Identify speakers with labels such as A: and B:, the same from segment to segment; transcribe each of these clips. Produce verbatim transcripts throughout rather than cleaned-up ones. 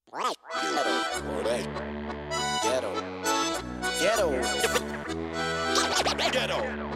A: Ghetto. Ghetto. Ghetto.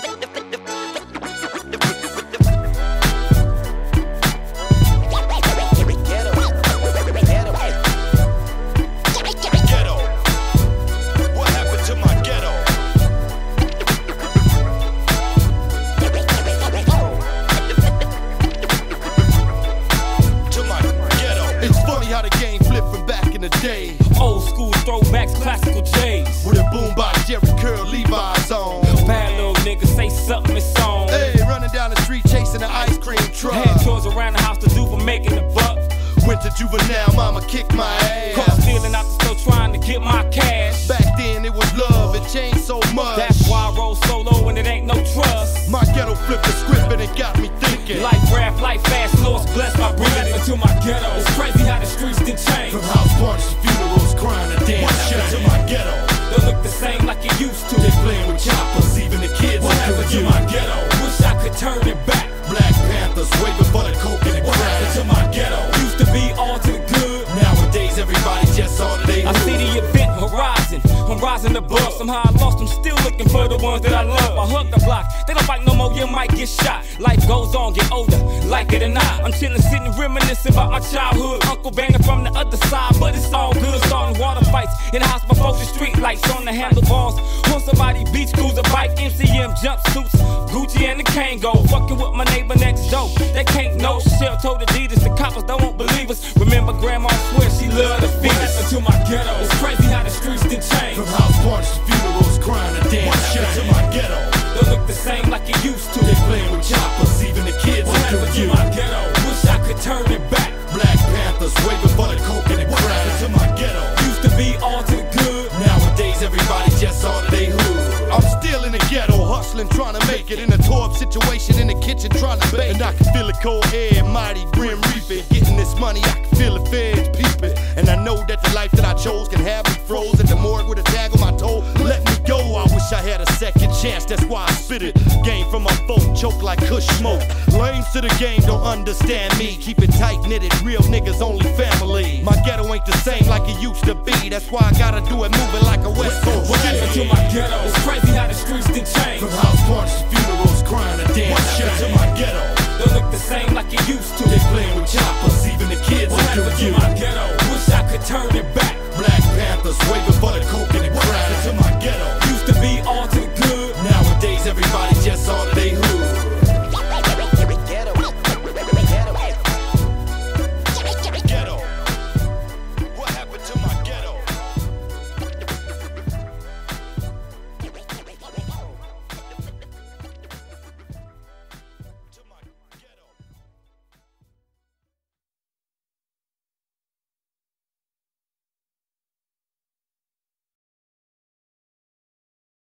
B: Day.
C: Old school throwbacks, classical J's.
B: With a boombox, Jerry Curl, Levi's on.
C: Bad little nigga, say something, it's on.
B: Hey, running down the street chasing an ice cream truck.
C: Had chores around the house to do for making the buck.
B: Went to juvenile, mama kicked my ass.
C: Caught stealing out the store trying to get my cash.
B: Back then it was love, it changed so much.
C: That's why I roll solo and it ain't no trust.
B: My ghetto flipped the script and it got me thinking.
C: Life rap, life fast, lost, blessed by breathing into my ghetto. It's crazy how the streets did change.
B: From house parties to funerals, crying and dancing. What happened to my ghetto?
C: Don't look the same like it used to.
B: They playing with choppers, even the kids.
C: What happened to my ghetto? Wish I could turn it back.
B: Black Panthers waving for the coke in the
C: What
B: crowd.
C: happened to my ghetto? Used to be all to the good.
B: Nowadays everybody just on they
C: I see the event horizon, I'm rising above. Somehow I lost, I'm still looking for the ones that I love. I hug the block, they don't fight no more, you might get shot. Life goes on, get older, like it or not. I'm chilling, sitting, reminiscing about my childhood. Uncle banging from the other side, but it's all good. Starting water fights in the house before the street lights on the handlebars. On somebody beach cruiser bike, M C M jumpsuits, Gucci and the Kango. Fucking with my neighbor next door, they can't know. Shell told Adidas, the coppers don't won't believe us. Remember grandma swear she loved to feed us. To my ghetto, it's crazy how the streets did change.
B: From house parties to funerals, crying and dancing. What happened to my ghetto?
C: Don't look the same like it used to.
B: They playing with choppers, even the kids.
C: What happened to my ghetto? Wish I could turn it back.
B: Black Panthers waving for the coke in the
C: What
B: crowd.
C: happened to my ghetto? Used to be all to the good.
B: Nowadays everybody just on they hood. I'm still in the ghetto, hustling, trying to make it. In a tore up situation in the kitchen, trying to bake. And I can feel the cold air, mighty grim reaping. Getting this money, I can feel the feds peeping. And I know that the life that I chose can have me froze at the morgue with a tag on my toe. Let me go, I wish I had a second chance, that's why I spit it. Game from my folk, choke like Kush smoke. Lames to the game don't understand me. Keep it tight knitted, real niggas only family. My ghetto ain't the same like it used to be. That's why I gotta do it moving like a West Coast.
C: What happened to my ghetto? It's crazy how the streets did change.
B: From house parties to funerals, crying and dancing.
C: What happened to my ghetto? Don't look the same like it used to.
B: They playing with choppers, even the kids.
C: What happened to my ghetto? Wish I could turn it back.